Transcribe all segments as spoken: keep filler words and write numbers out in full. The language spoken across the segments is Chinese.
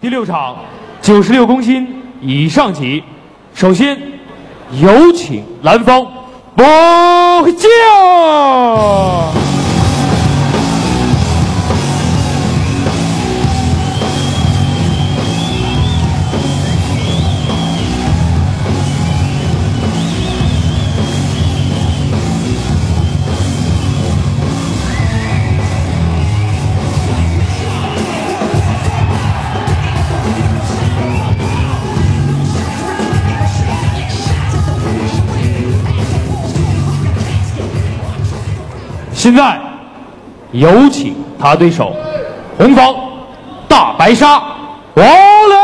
第六场九十六公斤以上级，首先有请蓝方博将。现在有请他对手，红方大白鲨王磊。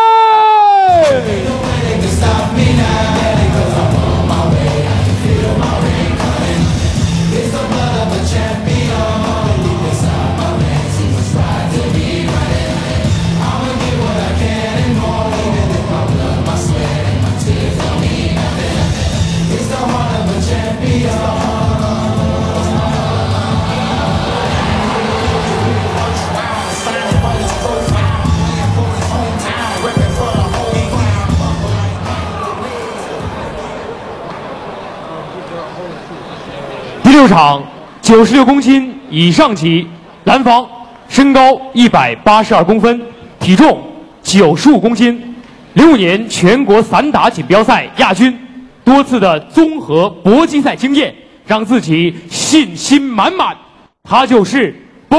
第六场九十六公斤以上级，蓝方身高一百八十二公分，体重九十五公斤，零五年全国散打锦标赛亚军，多次的综合搏击赛经验让自己信心满满。他就是博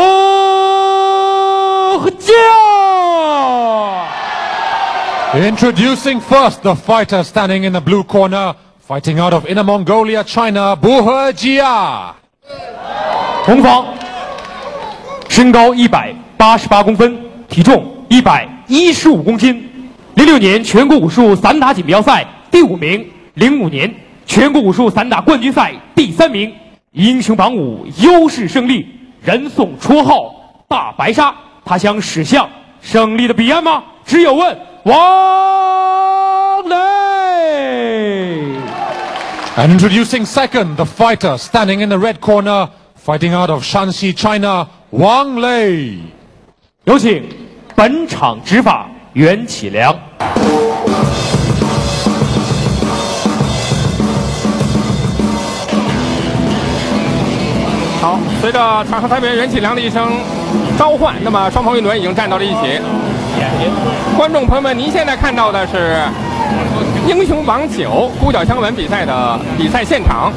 将。 Introducing first the fighter standing in the blue corner, fighting out of Inner Mongolia, China, Buherjia. 红方身高一百八十八公分，体重一百一十五公斤，零六年全国武术散打锦标赛第五名，零五年全国武术散打冠军赛第三名，英雄榜五优势胜利，人送绰号大白鲨。他想驶向胜利的彼岸吗？只有问王磊。 And introducing second, the fighter standing in the red corner, fighting out of Shanxi, China, Wang Lei. 有请本场执法袁启良。 好，随着场上裁判袁启良的一声召唤，那么双方运动员已经站到了一起。观众朋友们，您现在看到的是英雄榜九孤角枪文比赛的比赛现场。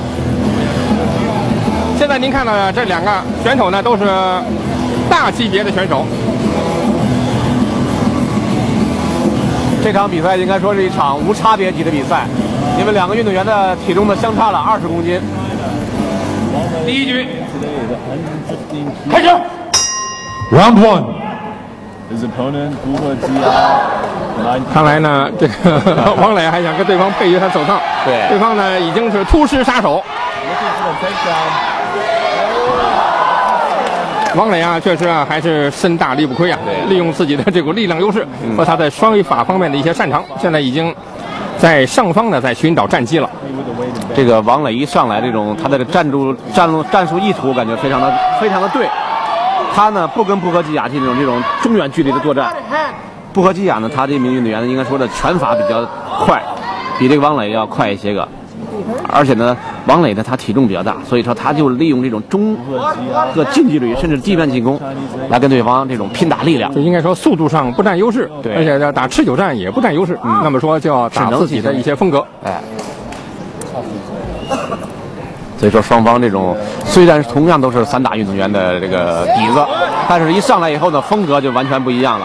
现在您看到的这两个选手呢，都是大级别的选手。 这场比赛应该说是一场无差别级的比赛，因为两个运动员的体重呢相差了二十公斤。 第一局开始 Round one. His opponent, Buherjia. 看来呢，这个王磊还想跟对方背着他走趟， 对， 对方呢已经是突施杀手。王磊啊，确实啊，还是身大力不亏啊，利用自己的这股力量优势和他在双法方面的一些擅长，现在已经在上方呢在寻找战机了。 这个王磊一上来，这种他的战术战术战术意图感觉非常的非常的对。他呢不跟布赫基亚这种这种中远距离的作战。布赫基亚呢，他这名运动员呢，应该说的拳法比较快，比这个王磊要快一些个。而且呢，王磊呢他体重比较大，所以说他就利用这种中和近距离甚至地面进攻，来跟对方这种拼打力量。 就应该说速度上不占优势， 对， 而且要打持久战也不占优势。嗯，那么说就要打自己的一些风格。 哎。所以说双方这种虽然同样都是散打运动员的这个底子，但是一上来以后呢，风格就完全不一样了。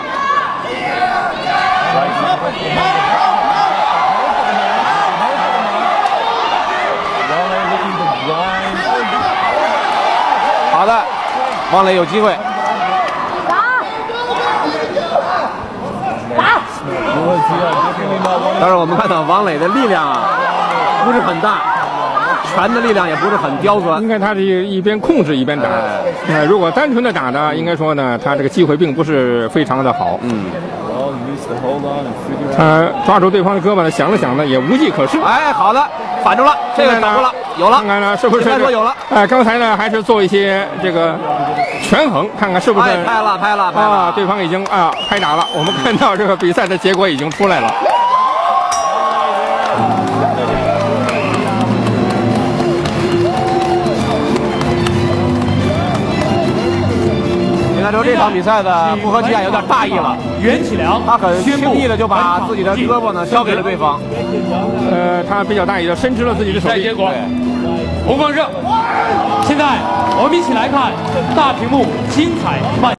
好的，王磊有机会。打！打！但是我们看到王磊的力量啊，不是很大。拳的力量也不是很刁钻， 应该他是一边控制一边打。呃，如果单纯的打呢，应该说呢，他这个机会并不是非常的好。 嗯， 他抓住对方的胳膊呢，想了想呢，也无计可施。 哎，好的， 反住了，这个反过了，有了， 看看呢是不是？ 应该说有了。 哎，刚才呢还是做一些这个权衡，看看是不是？ 哎，拍了，拍了，拍了。 啊，对方已经啊拍打了。我们看到这个比赛的结果已经出来了。 应该说这场比赛的布合基亚有点大意了， 袁启良他很轻易的就把自己的胳膊呢交给了对方。 呃，他比较大意的伸直了自己的手臂。 结果，红方胜。现在我们一起来看大屏幕精彩漫。